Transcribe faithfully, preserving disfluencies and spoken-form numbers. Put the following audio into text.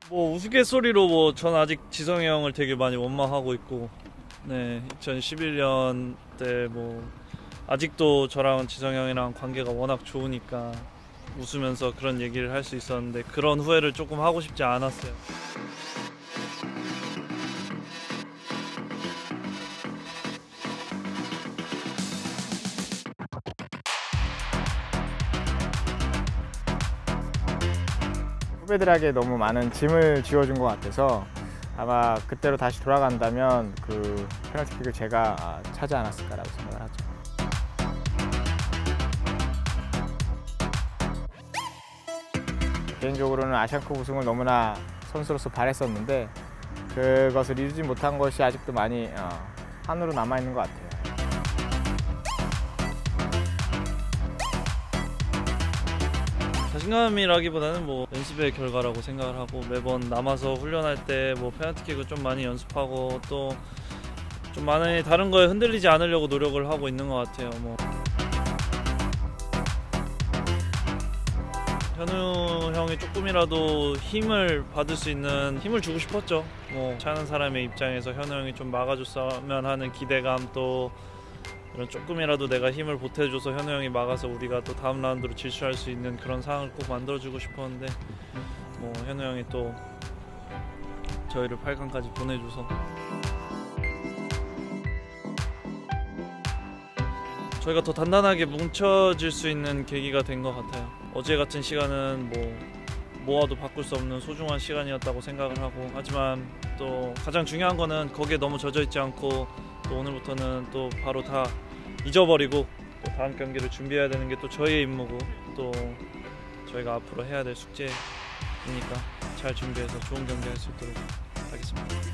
뭐 우스갯소리로 뭐 전 아직 지성이 형을 되게 많이 원망하고 있고, 네, 이천십일 년 때 뭐 아직도 저랑 지성이 형이랑 관계가 워낙 좋으니까 웃으면서 그런 얘기를 할 수 있었는데 그런 후회를 조금 하고 싶지 않았어요. 후배들에게 너무 많은 짐을 지워준 것 같아서 아마 그때로 다시 돌아간다면 그 페널티킥을 제가 차지 않았을까라고 생각을 하죠. 개인적으로는 아시안컵 우승을 너무나 선수로서 바랬었는데 그것을 이루지 못한 것이 아직도 많이 어, 한으로 남아있는 것 같아요. 자신감이라기보다는 뭐 연습의 결과라고 생각을 하고, 매번 남아서 훈련할 때 뭐 페널티킥을 좀 많이 연습하고 또 좀 많이 다른 거에 흔들리지 않으려고 노력을 하고 있는 것 같아요. 뭐 현우 형이 조금이라도 힘을 받을 수 있는 힘을 주고 싶었죠. 뭐 차는 사람의 입장에서 현우 형이 좀 막아줬으면 하는 기대감, 또 이런 조금이라도 내가 힘을 보태줘서 현우 형이 막아서 우리가 또 다음 라운드로 질주할 수 있는 그런 상황을 꼭 만들어주고 싶었는데, 뭐 현우 형이 또 저희를 팔 강까지 보내줘서 저희가 더 단단하게 뭉쳐질 수 있는 계기가 된 것 같아요. 어제 같은 시간은 뭐 모아도 바꿀 수 없는 소중한 시간이었다고 생각을 하고, 하지만 또 가장 중요한 거는 거기에 너무 젖어 있지 않고 또 오늘부터는 또 바로 다 잊어버리고 또 다음 경기를 준비해야 되는 게 또 저희의 임무고 또 저희가 앞으로 해야 될 숙제이니까 잘 준비해서 좋은 경기 할 수 있도록 하겠습니다.